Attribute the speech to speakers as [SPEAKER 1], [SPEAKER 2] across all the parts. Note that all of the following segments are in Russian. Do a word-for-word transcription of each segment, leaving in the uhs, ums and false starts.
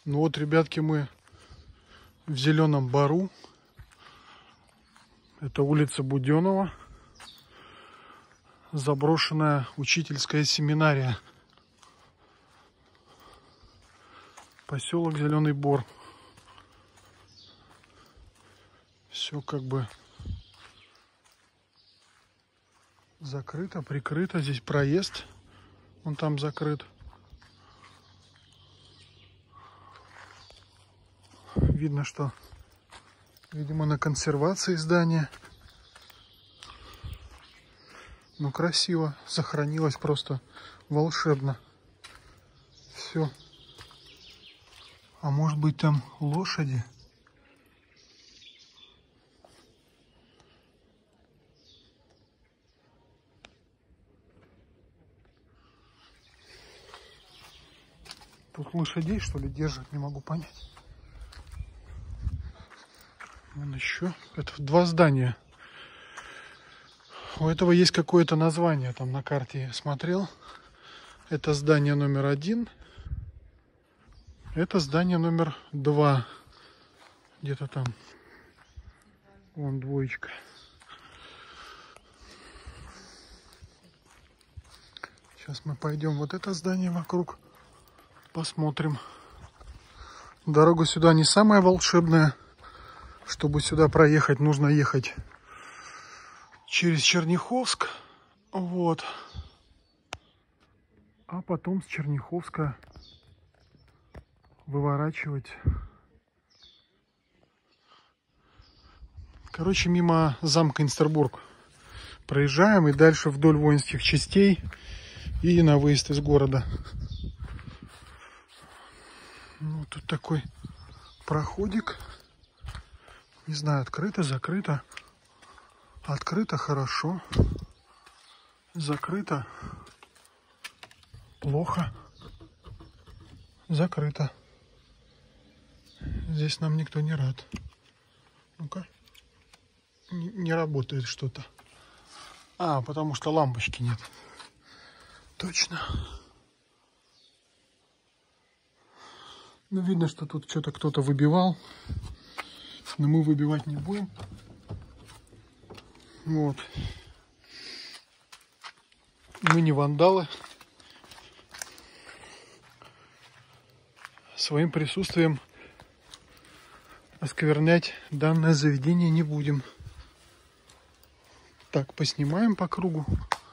[SPEAKER 1] Ну вот, ребятки, мы в Зеленом Бору. Это улица Буденова. Заброшенная учительская семинария. Поселок Зеленый Бор. Все как бы закрыто, прикрыто. Здесь проезд. Он там закрыт. Видно, что, видимо, на консервации здания. Ну, красиво. Сохранилось просто волшебно. Все. А может быть, там лошади? Тут лошадей, что ли, держат? Не могу понять. Вон еще. Это два здания. У этого есть какое-то название. Там на карте я смотрел. Это здание номер один. Это здание номер два. Где-то там. Вон двоечка. Сейчас мы пойдем вот это здание вокруг. Посмотрим. Дорога сюда не самая волшебная. Чтобы сюда проехать, нужно ехать через Черняховск. Вот. А потом с Черняховска выворачивать. Короче, мимо замка Инстербург проезжаем и дальше вдоль воинских частей и на выезд из города. Ну, тут такой проходик. Не знаю, открыто, закрыто. Открыто хорошо. Закрыто плохо. Закрыто. Здесь нам никто не рад. Ну-ка. Не, не работает что-то. А, потому что лампочки нет. Точно. Ну, видно, что тут что-то кто-то выбивал. Но мы выбивать не будем. Вот. Мы не вандалы. Своим присутствием осквернять данное заведение не будем. Так, поснимаем по кругу.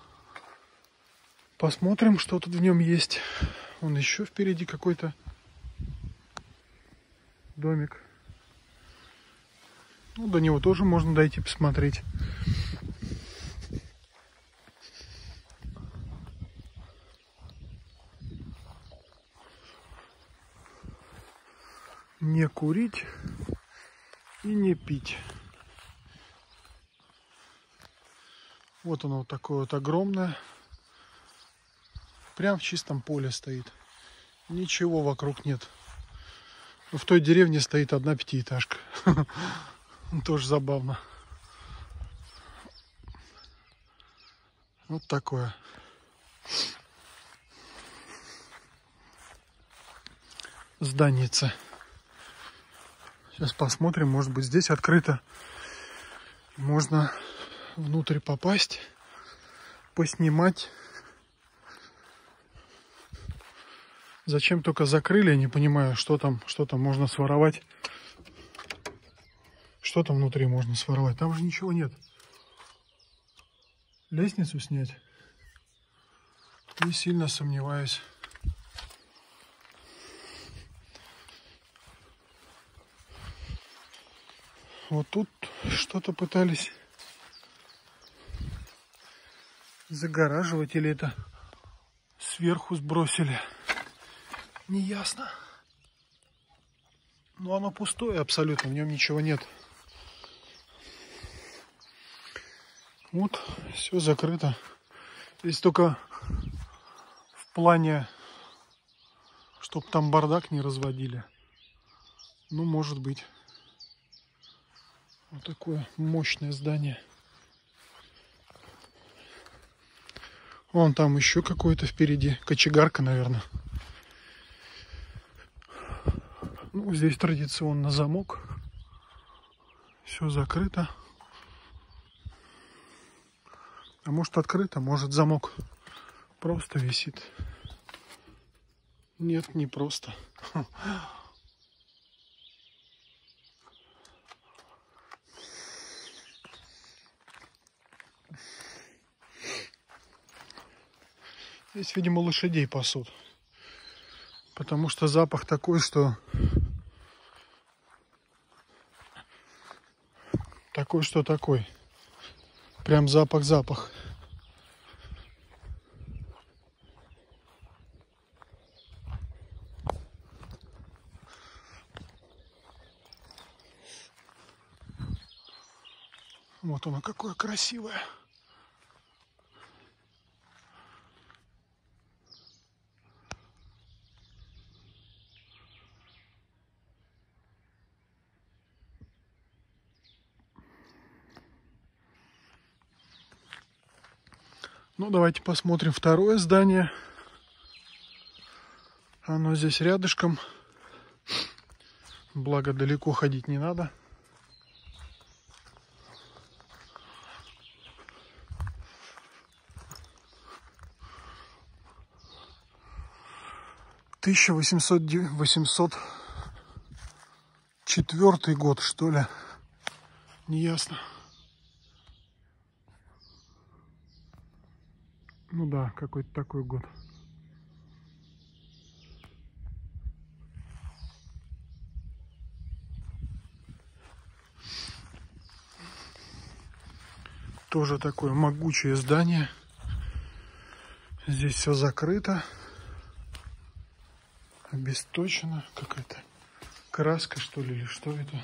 [SPEAKER 1] Посмотрим, что тут в нем есть. Вон еще впереди какой-то домик. Ну, до него тоже можно дойти посмотреть. Не курить и не пить. Вот оно вот такое вот огромное. Прям в чистом поле стоит. Ничего вокруг нет. В той деревне стоит одна пятиэтажка. Тоже забавно. Вот такое. Зданица. Сейчас посмотрим, может быть, здесь открыто. Можно внутрь попасть, поснимать. Зачем только закрыли, я не понимаю, что там, что там можно своровать. Что там внутри можно своровать? Там же ничего нет. Лестницу снять? Не сильно сомневаюсь. Вот тут что-то пытались загораживать, или это сверху сбросили. Неясно. Но оно пустое абсолютно, в нем ничего нет. Вот, все закрыто. Здесь только в плане, чтоб там бардак не разводили. Ну, может быть. Вот такое мощное здание. Вон там еще какое-то впереди. Кочегарка, наверное. Ну, здесь традиционно замок. Все закрыто. А может открыто, может замок просто висит. Нет, не просто. Здесь, видимо, лошадей пасут. Потому что запах такой, что... Такой, что такой. Прям запах-запах. Вот оно какое красивое. Ну, давайте посмотрим второе здание. Оно здесь рядышком. Благо, далеко ходить не надо. тысяча восемьсот четвёртый год, что ли? Неясно. Ну да, какой-то такой год. Тоже такое могучее здание. Здесь все закрыто. Обесточено. Какая-то краска, что ли, или что это?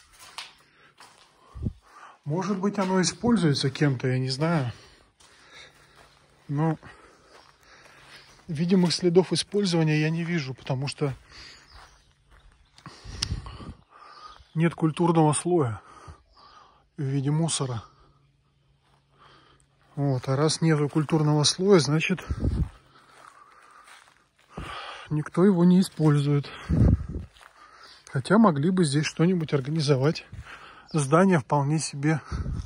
[SPEAKER 1] Может быть, оно используется кем-то, я не знаю. Но видимых следов использования я не вижу, потому что нет культурного слоя в виде мусора. Вот, а раз нету культурного слоя, значит, никто его не использует. Хотя могли бы здесь что-нибудь организовать. Здания вполне себе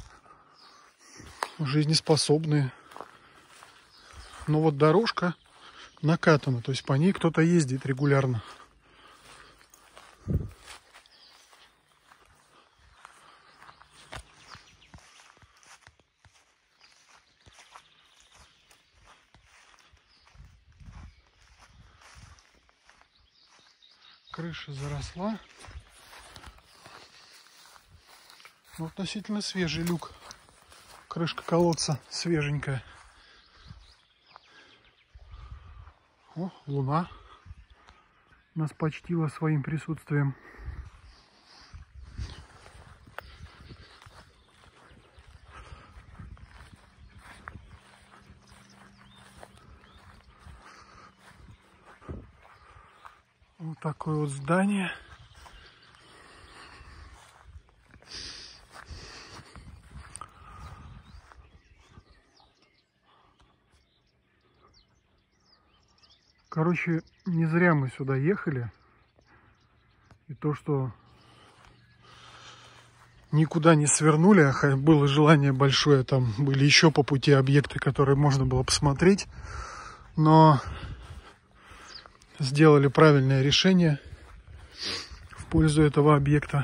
[SPEAKER 1] жизнеспособные. Но вот дорожка накатана, то есть по ней кто-то ездит регулярно. Крыша заросла. Но относительно свежий люк. Крышка колодца свеженькая. О, луна нас почтила своим присутствием. Вот такое вот здание. Короче, не зря мы сюда ехали. И то, что никуда не свернули, а было желание большое, там были еще по пути объекты, которые можно было посмотреть. Но сделали правильное решение в пользу этого объекта.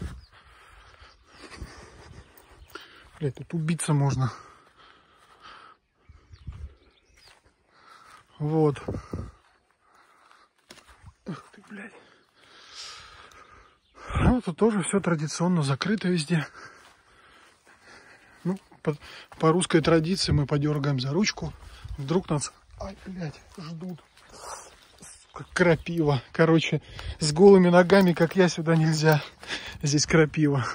[SPEAKER 1] Блядь, тут убиться можно. Вот. Ах ты, блядь. Ну, тут тоже все традиционно закрыто везде. Ну, по, по русской традиции мы подергаем за ручку. Вдруг нас, ай, блядь, ждут. Как крапива. Короче, с голыми ногами, как я, сюда нельзя. Здесь крапива.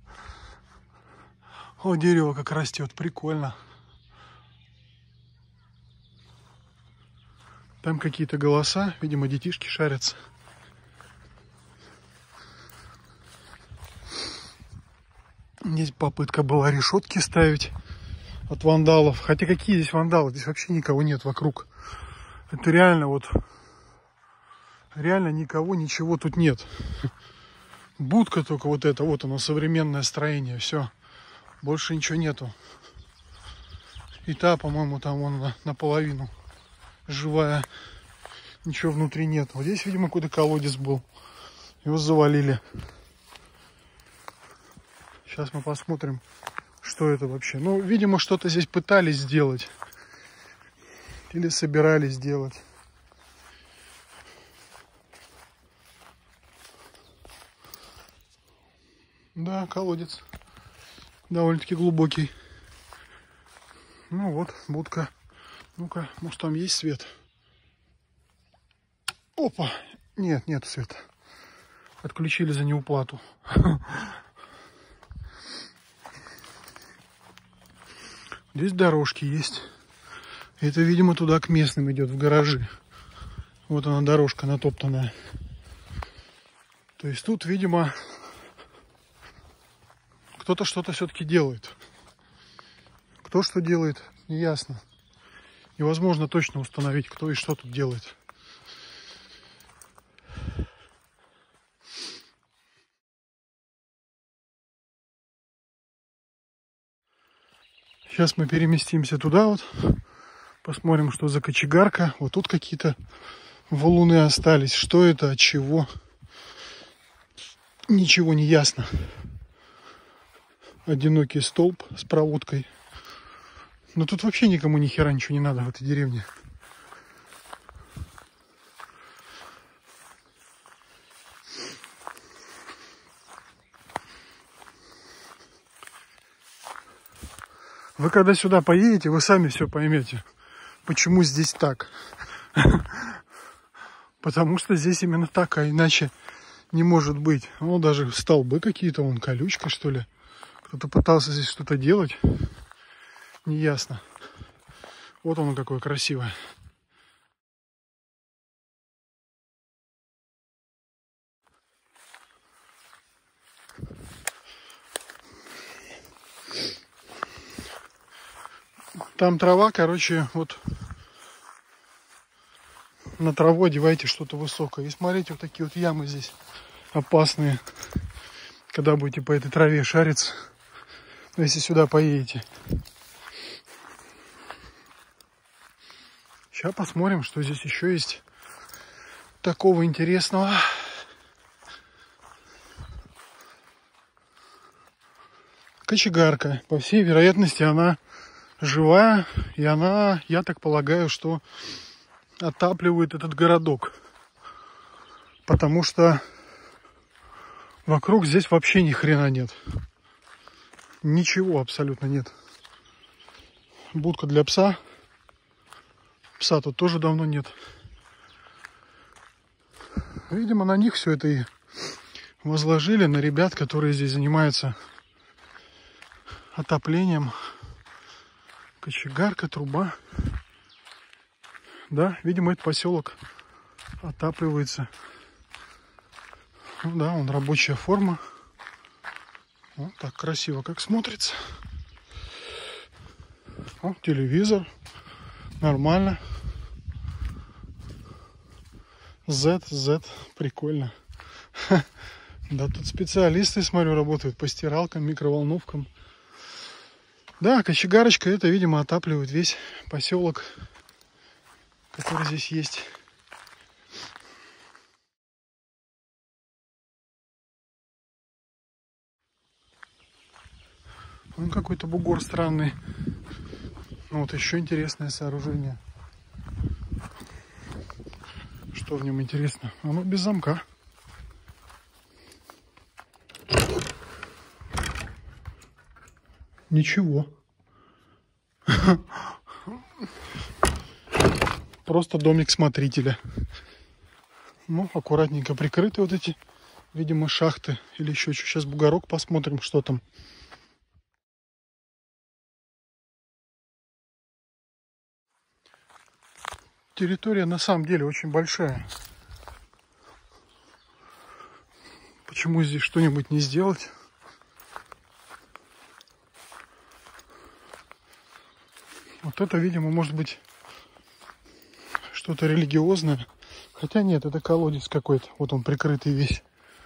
[SPEAKER 1] О, дерево как растет. Прикольно. Там какие-то голоса. Видимо, детишки шарятся. Здесь попытка была решетки ставить от вандалов. Хотя какие здесь вандалы? Здесь вообще никого нет вокруг. Это реально вот Реально никого, ничего тут нет. Будка только вот эта, вот оно, современное строение, все. Больше ничего нету. И та, по-моему, там вон наполовину живая. Ничего внутри нет. Вот здесь, видимо, какой-то колодец был. Его завалили. Сейчас мы посмотрим, что это вообще. Ну, видимо, что-то здесь пытались сделать. Или собирались сделать. Да, колодец. Довольно-таки глубокий. Ну вот, будка. Ну-ка, может там есть свет? Опа! Нет, нет света. Отключили за неуплату. Здесь дорожки есть. Это, видимо, туда к местным идет, в гаражи. Вот она, дорожка натоптанная. То есть тут, видимо, кто-то что-то все-таки делает. Кто что делает, не ясно. Невозможно точно установить, кто и что тут делает. Сейчас мы переместимся туда вот. Посмотрим, что за кочегарка. Вот тут какие-то валуны остались. Что это, от чего? Ничего не ясно. Одинокий столб с проводкой. Но тут вообще никому ни хера ничего не надо в этой деревне. Вы когда сюда поедете, вы сами все поймете, почему здесь так. Потому что здесь именно так, а иначе не может быть. Ну, даже столбы какие-то, вон колючка, что ли. Кто-то пытался здесь что-то делать. Неясно. Вот оно какое красивое. Там трава, короче, вот на траву одевайте что-то высокое. И смотрите, вот такие вот ямы здесь опасные, когда будете по этой траве шариться, если сюда поедете. Сейчас посмотрим, что здесь еще есть такого интересного. Кочегарка. По всей вероятности, она живая, и она, я так полагаю, что отапливает этот городок. Потому что вокруг здесь вообще ни хрена нет. Ничего абсолютно нет. Будка для пса. Пса тут тоже давно нет. Видимо, на них все это и возложили, на ребят, которые здесь занимаются отоплением. Кочегарка, труба. Да, видимо, этот поселок отапливается. Ну да, он рабочая форма. Вот так красиво, как смотрится. О, телевизор. Нормально. Z, Z, прикольно. Да, тут специалисты, смотрю, работают по стиралкам, микроволновкам. Да, кочегарочка, это, видимо, отапливает весь поселок, который здесь есть. Он какой-то бугор странный. Ну, вот еще интересное сооружение. Что в нем интересно? Оно без замка. Ничего. Просто домик смотрителя. Ну, аккуратненько прикрыты вот эти, видимо, шахты или еще что. Сейчас бугорок посмотрим, что там. Территория на самом деле очень большая. Почему здесь что-нибудь не сделать? Вот это, видимо, может быть что-то религиозное. Хотя нет, это колодец какой-то. Вот он прикрытый весь.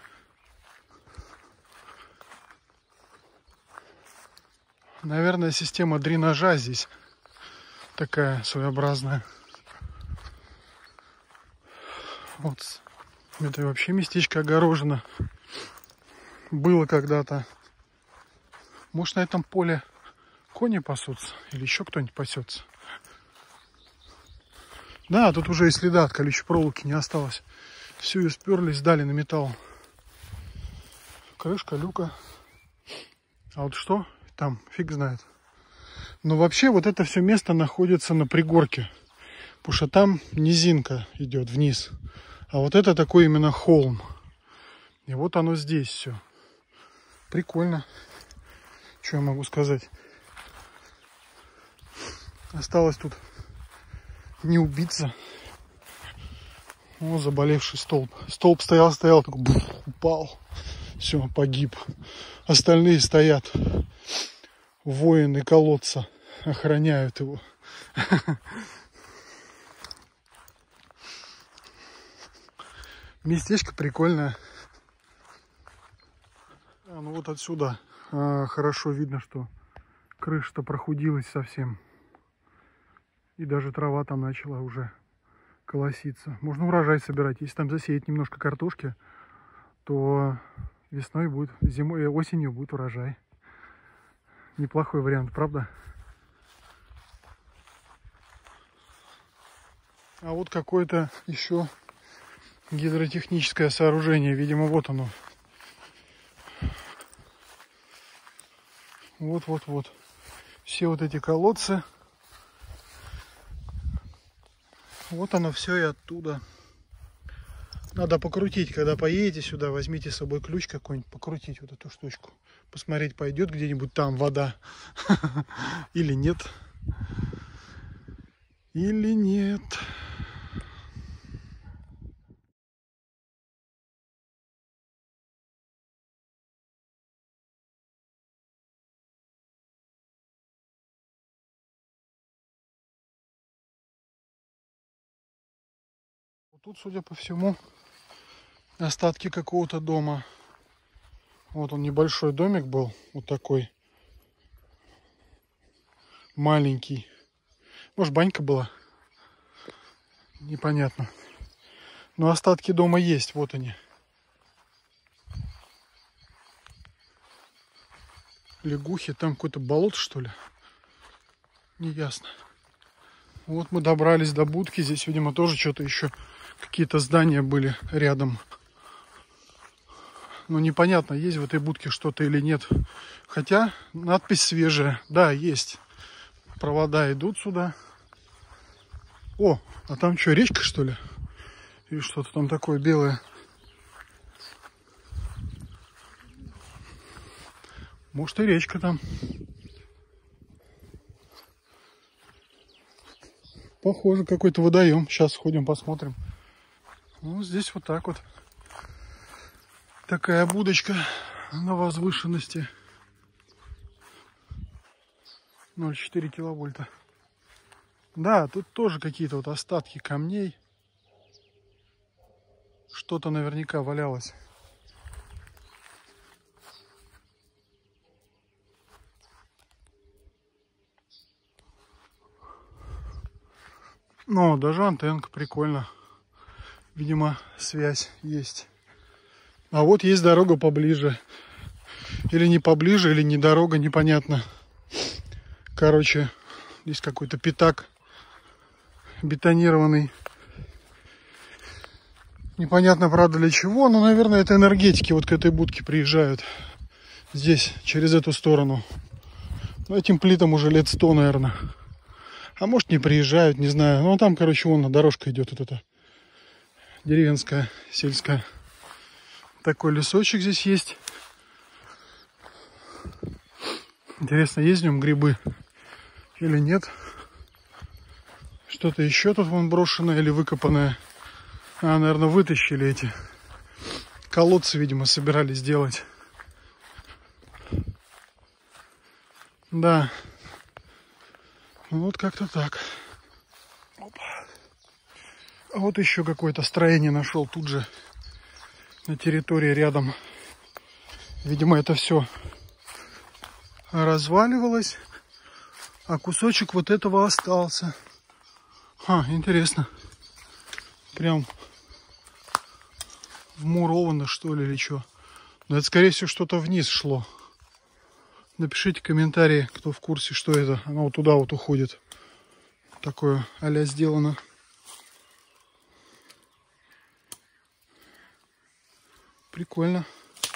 [SPEAKER 1] Наверное, система дренажа здесь такая своеобразная. Вот. Это вообще местечко огорожено. Было когда-то. Может, на этом поле кони пасутся? Или еще кто-нибудь пасется? Да, тут уже и следа от колючей проволоки не осталось. Всю ее сперли, сдали на металл. Крышка, люка. А вот что? Там, фиг знает. Но вообще вот это все место находится на пригорке. Потому что там низинка идет вниз. А вот это такой именно холм. И вот оно здесь все. Прикольно. Что я могу сказать? Осталось тут не убиться. О, заболевший столб. Столб стоял, стоял, такой бух, упал. Все, погиб. Остальные стоят. Воины колодца охраняют его. Местечко прикольное. А, ну вот отсюда а, хорошо видно, что крыша-то прохудилась совсем. И даже трава там начала уже колоситься. Можно урожай собирать. Если там засеять немножко картошки, то весной будет, зимой, осенью будет урожай. Неплохой вариант, правда? А вот какое-то еще гидротехническое сооружение. Видимо, вот оно. Вот-вот-вот. Все вот эти колодцы. Вот оно все и оттуда. Надо покрутить, когда поедете сюда, возьмите с собой ключ какой-нибудь, покрутить вот эту штучку. Посмотреть, пойдет где-нибудь там вода. Или нет. Или нет. Тут, судя по всему, остатки какого-то дома. Вот он, небольшой домик был, вот такой. Маленький. Может, банька была? Непонятно. Но остатки дома есть, вот они. Лягухи, там какое-то болото, что ли? Неясно. Вот мы добрались до будки. Здесь, видимо, тоже что-то еще, какие-то здания были рядом. Но непонятно, есть в этой будке что-то или нет. Хотя надпись свежая. Да, есть. Провода идут сюда. О, а там что, речка, что ли? Или что-то там такое белое? Может, и речка там. Похоже, какой-то водоем. Сейчас сходим, посмотрим. Ну, здесь вот так вот. Такая будочка на возвышенности. ноль целых четыре киловольта. Да, тут тоже какие-то вот остатки камней. Что-то наверняка валялось. Но даже антенка, прикольно. Видимо, связь есть. А вот есть дорога поближе. Или не поближе, или не дорога, непонятно. Короче, здесь какой-то пятак бетонированный. Непонятно, правда, для чего, но, наверное, это энергетики вот к этой будке приезжают. Здесь, через эту сторону. Но этим плитам уже лет сто, наверное. А может, не приезжают, не знаю. Ну, там, короче, вон дорожка идет вот эта. Деревенская, сельская. Такой лесочек здесь есть. Интересно, есть в нем грибы или нет? Что-то еще тут вон брошенное или выкопанное. А, наверное, вытащили эти колодцы, видимо, собирались делать. Да. Вот как-то так. Опа. А вот еще какое-то строение нашел тут же на территории рядом. Видимо, это все разваливалось, а кусочек вот этого остался. А, интересно. Прям вмуровано, что ли, или что. Но это, скорее всего, что-то вниз шло. Напишите комментарии, кто в курсе, что это. Оно вот туда вот уходит. Такое а-ля сделано. Прикольно.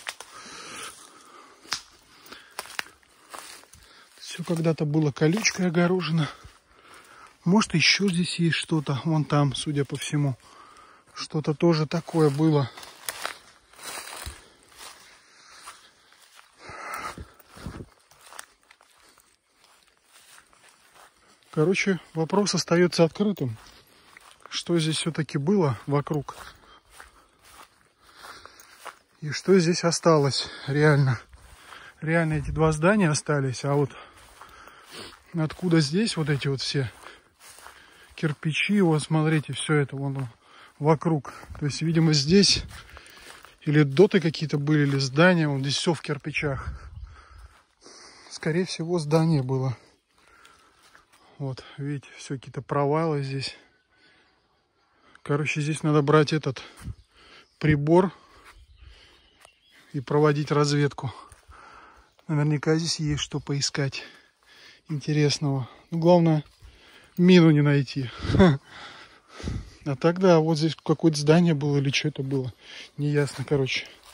[SPEAKER 1] Все когда-то было колючкой огорожено. Может, еще здесь есть что-то. Вон там, судя по всему, что-то тоже такое было. Короче, вопрос остается открытым. Что здесь все-таки было вокруг? И что здесь осталось реально? Реально эти два здания остались, а вот откуда здесь вот эти вот все кирпичи, вот смотрите, все это вон вокруг. То есть, видимо, здесь или доты какие-то были, или здания, вот здесь все в кирпичах. Скорее всего, здание было. Вот, видите, все какие-то провалы здесь. Короче, здесь надо брать этот прибор и проводить разведку. Наверняка здесь есть что поискать интересного. Ну, главное, мину не найти. А тогда вот здесь какое-то здание было или что это было. Неясно, короче.